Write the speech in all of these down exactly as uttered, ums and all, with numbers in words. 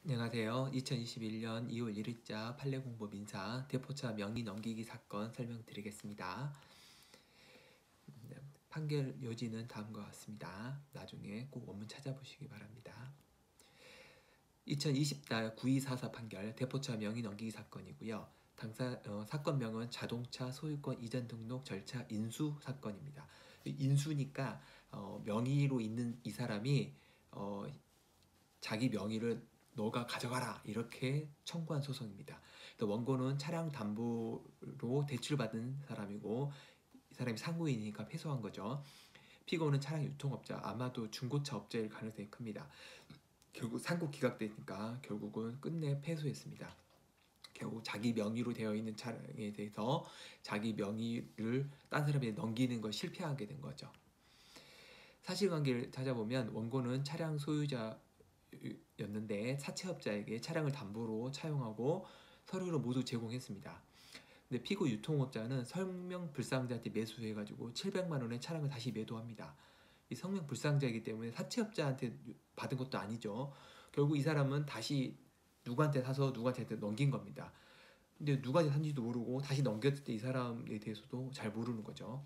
안녕하세요. 이천이십일 년 이월 일일자 판례공보 민사 대포차 명의 넘기기 사건 설명드리겠습니다. 판결 요지는 다음과 같습니다. 나중에 꼭 원문 찾아보시기 바랍니다. 이천이십 달 구이사사 판결 대포차 명의 넘기기 사건이고요. 당사 어, 사건명은 자동차 소유권 이전 등록 절차 인수 사건입니다. 인수니까 어, 명의로 있는 이 사람이 어, 자기 명의를 너가 가져가라 이렇게 청구한 소송입니다. 원고는 차량 담보로 대출받은 사람이고 이 사람이 상고인이니까 패소한 거죠. 피고는 차량 유통업자, 아마도 중고차 업자일 가능성이 큽니다. 결국 상고 기각되니까 결국은 끝내 패소했습니다. 결국 자기 명의로 되어 있는 차량에 대해서 자기 명의를 딴 사람에게 넘기는 걸 실패하게 된 거죠. 사실관계를 찾아보면 원고는 차량 소유자 였는데 사채업자에게 차량을 담보로 차용하고 서류로 모두 제공했습니다. 근데 피고 유통업자는 성명불상자한테 매수해가지고 칠백만 원의 차량을 다시 매도합니다. 이 성명불상자이기 때문에 사채업자한테 받은 것도 아니죠. 결국 이 사람은 다시 누구한테 사서 누구한테 넘긴 겁니다. 근데 누구한테 산지도 모르고 다시 넘겼을 때 이 사람에 대해서도 잘 모르는 거죠.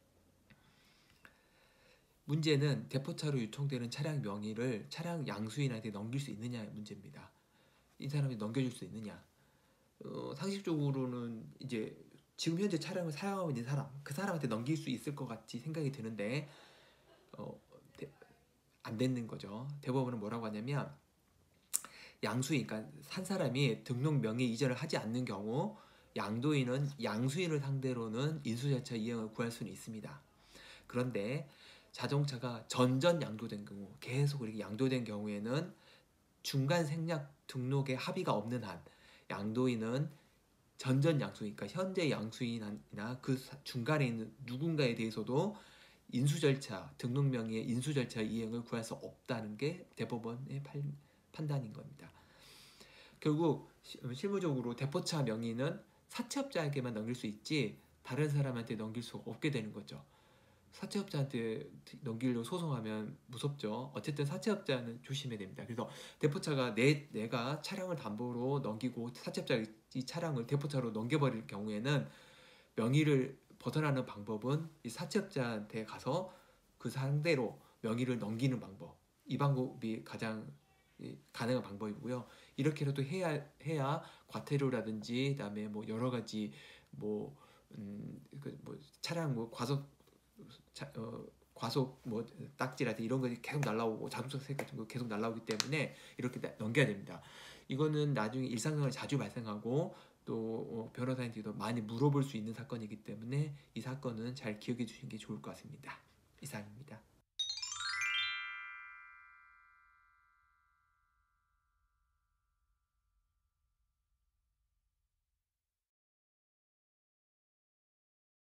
문제는 대포차로 유통되는 차량 명의를 차량 양수인한테 넘길 수 있느냐의 문제입니다. 이 사람이 넘겨줄 수 있느냐? 어, 상식적으로는 이제 지금 현재 차량을 사용하고 있는 사람, 그 사람한테 넘길 수 있을 것 같이 생각이 드는데 어, 대, 안 되는 거죠. 대법원은 뭐라고 하냐면 양수인, 그러니까 한 사람이 등록 명의 이전을 하지 않는 경우 양도인은 양수인을 상대로는 인수절차 이행을 구할 수는 있습니다. 그런데 자동차가 전전 양도된 경우, 계속 이렇게 양도된 경우에는 중간 생략 등록에 합의가 없는 한 양도인은 전전 양수인, 그러니까 현재 양수인이나 그 중간에 있는 누군가에 대해서도 인수절차, 등록 명의의 인수절차 이행을 구할 수 없다는 게 대법원의 판단인 겁니다. 결국 실무적으로 대포차 명의는 사채업자에게만 넘길 수 있지 다른 사람한테 넘길 수가 없게 되는 거죠. 사채업자한테 넘기려고 소송하면 무섭죠. 어쨌든 사채업자는 조심해야 됩니다. 그래서 대포차가 내, 내가 차량을 담보로 넘기고 사채업자가 이 차량을 대포차로 넘겨버릴 경우에는 명의를 벗어나는 방법은 이 사채업자한테 가서 그 상대로 명의를 넘기는 방법, 이 방법이 가장 가능한 방법이고요. 이렇게라도 해야 해야 과태료라든지 그다음에 뭐 여러 가지 뭐, 음, 그 뭐 차량 뭐 과속 자, 어, 과속 뭐 딱지라든지 이런 것이 계속 날라오고 자동차세 같은 거 계속 날라오기 때문에 이렇게 넘겨야 됩니다. 이거는 나중에 일상생활에 자주 발생하고 또 어, 변호사한테도 많이 물어볼 수 있는 사건이기 때문에 이 사건은 잘 기억해 주시는 게 좋을 것 같습니다. 이상입니다.